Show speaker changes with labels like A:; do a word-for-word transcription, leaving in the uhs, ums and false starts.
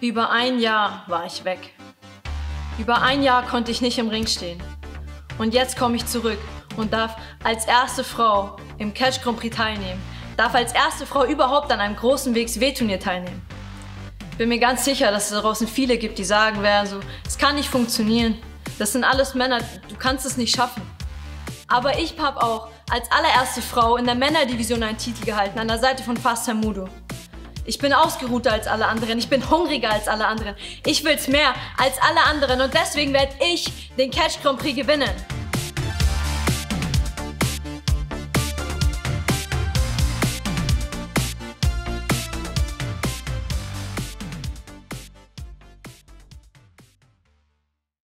A: Über ein Jahr war ich weg. Über ein Jahr konnte ich nicht im Ring stehen. Und jetzt komme ich zurück und darf als erste Frau im Catch Grand Prix teilnehmen. Darf als erste Frau überhaupt an einem großen W X W-Turnier teilnehmen. Ich bin mir ganz sicher, dass es da draußen viele gibt, die sagen werden so, es kann nicht funktionieren. Das sind alles Männer, du kannst es nicht schaffen. Aber ich habe auch als allererste Frau in der Männerdivision einen Titel gehalten, an der Seite von Fast Hamudo. Ich bin ausgeruhter als alle anderen, ich bin hungriger als alle anderen. Ich will's mehr als alle anderen und deswegen werde ich den Catch Grand Prix gewinnen.